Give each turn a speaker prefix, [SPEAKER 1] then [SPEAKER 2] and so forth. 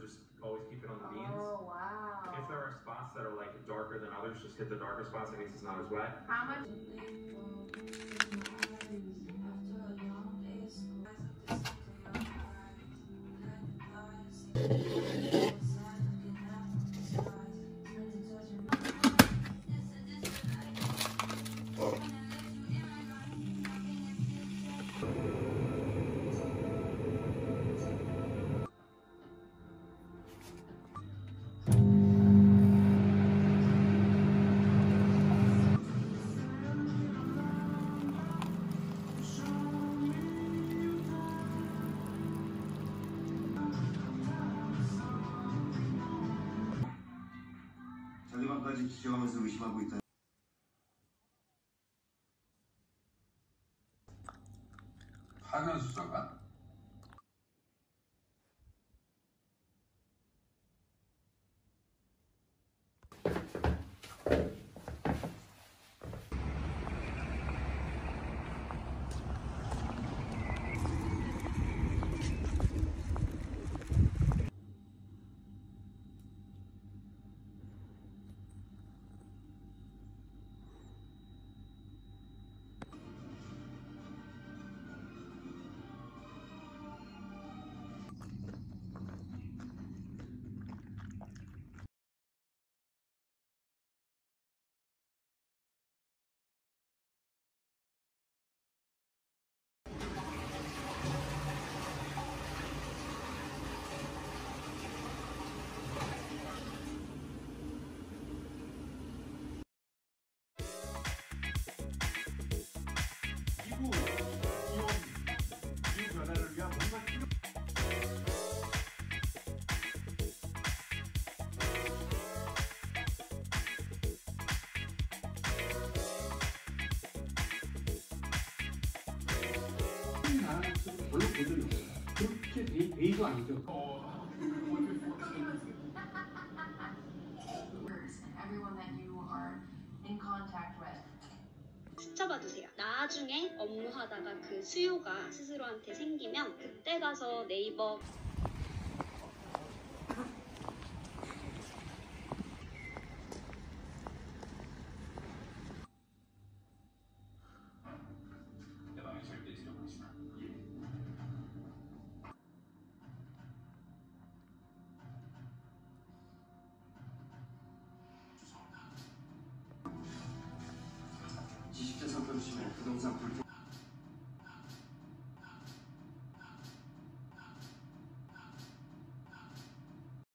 [SPEAKER 1] just always keep it on the beans.
[SPEAKER 2] Oh, wow.
[SPEAKER 1] If there are spots that are like darker than others, just hit the darker spots. That means it's not as wet.
[SPEAKER 2] How much?
[SPEAKER 3] 상대방까지 지적하면서 의심하고 있다.
[SPEAKER 4] 파견 수사관?
[SPEAKER 5] 별로 본 적이 없어요. 그렇게 베이도 아니죠.
[SPEAKER 2] Everyone that you are in contact with.
[SPEAKER 6] 스쳐봐주세요. 나중에 업무하다가 그 수요가 스스로한테 생기면 그때 가서 네이버
[SPEAKER 3] 지식재산 표시에 부동산 불법